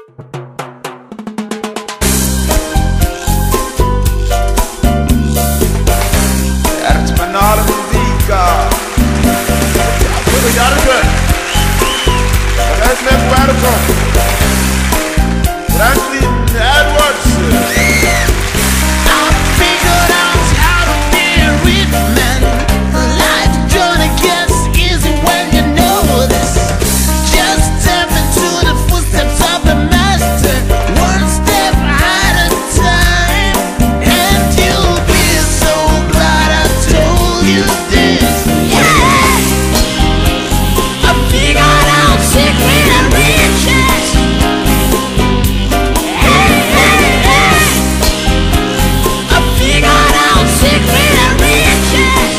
Fenomenale muziek. Goed, Jarke. Dat is met welkom. Franklin Edwards. I figured out how to be a rich man. Life's journey gets easy when you know this. Just step into the footsteps of the master, one step at a time, and you'll be so glad I told you this. Yeah, I figured out secret and riches. Hey, hey, hey. I figured out secret and riches.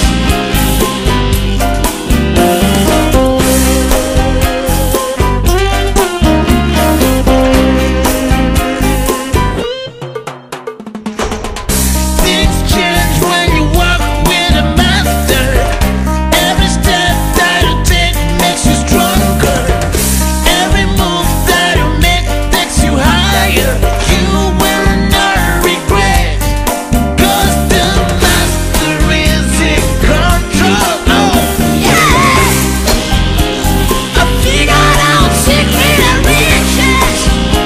Things change when you walk with a master. Every step that you take makes you stronger. Every move that you make takes you higher. You will not regret, 'cause the master is in control. Oh, yeah. I figured out secret and riches.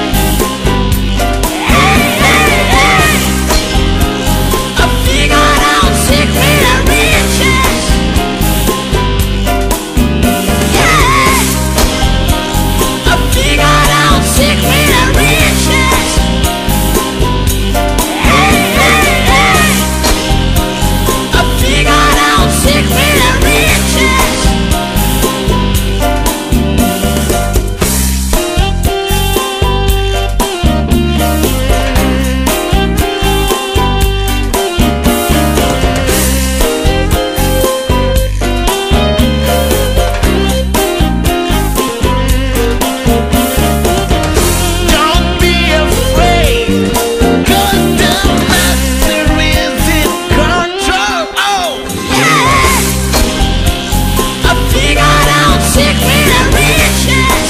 Hey, hey, hey. I figured out secret and riches. Yeah, I figured out secret and riches. Hey, hey, hey. I figured out secret and riches. Don't be afraid, 'cause the master is in control. Oh, yeah. I figured out secret and riches.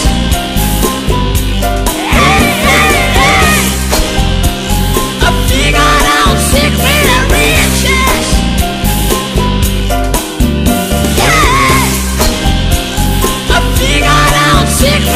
Hey, hey, hey. I figured out secret and riches. Yeah, I figured out secret